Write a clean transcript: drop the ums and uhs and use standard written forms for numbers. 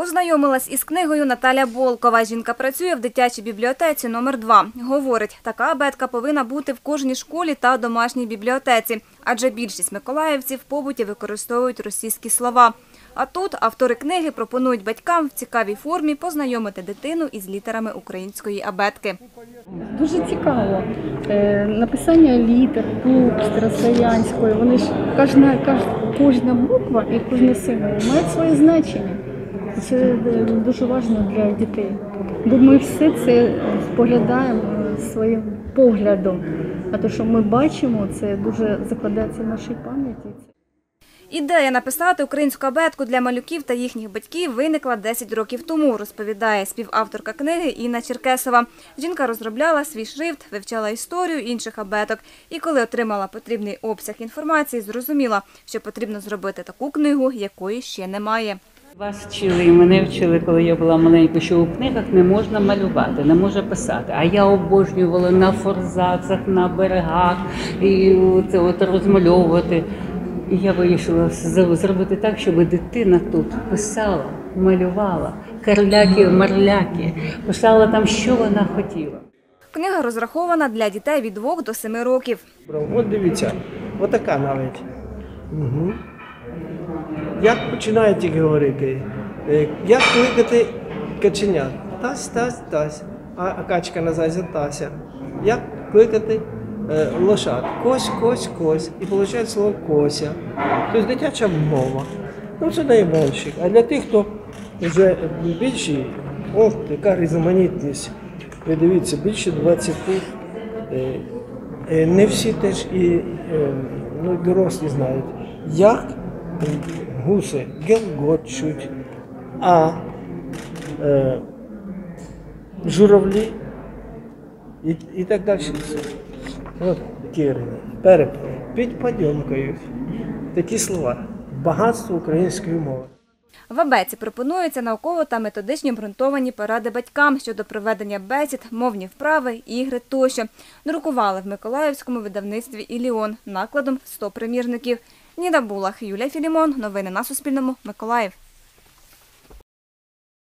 Ознайомилась із книгою Наталя Болкова. Жінка працює в дитячій бібліотеці номер 2. Говорить, така абетка повинна бути в кожній школі та домашній бібліотеці, адже більшість миколаївців в побуті використовують російські слова. А тут автори книги пропонують батькам в цікавій формі познайомити дитину із літерами української абетки. Дуже цікаво. Написання літер, букв старослов'янської, вони ж кожна буква і кожен символ мають своє значення. Це дуже важливо для дітей, бо ми все це споглядаємо своїм поглядом. А те, що ми бачимо, це дуже закладається в нашій пам'яті. Ідея написати українську абетку для малюків та їхніх батьків виникла 10 років тому, розповідає співавторка книги Інна Черкесова. Жінка розробляла свій шрифт, вивчала історію інших абеток. І коли отримала потрібний обсяг інформації, зрозуміла, що потрібно зробити таку книгу, якої ще немає. Вас вчили і мене вчили, коли я була маленькою, що у книгах не можна малювати, не можна писати. А я обожнювала на форзацах, на берегах, і це розмальовувати. І я вирішила зробити так, щоб дитина тут писала, малювала, карляки-марляки, писала там, що вона хотіла. Книга розрахована для дітей від 2 до 7 років. От дивіться, отака навіть. Угу. Як починаєте говорити? Як кликати каченя? Тась, тась, тась. А качка називається Тася. Як кликати лошад? Кось, кось, кось. І виходить слово кося. Тобто дитяча мова. Ну це найменших. А для тих, хто вже більший, ось така різноманітність. Ви дивіться, більше 20. Не всі теж і дорослі знають. Як гуси гелгочуть, а журавлі і так далі. От такі підпадьомкають. Такі слова. Багатство української мови. В абетці пропонуються науково та методичні обґрунтовані поради батькам щодо проведення бесід, мовні вправи, ігри тощо. Друкували в миколаївському видавництві «Іліон» накладом в 100 примірників. Ніна Булах, Юлія Філімон. Новини на Суспільному. Миколаїв.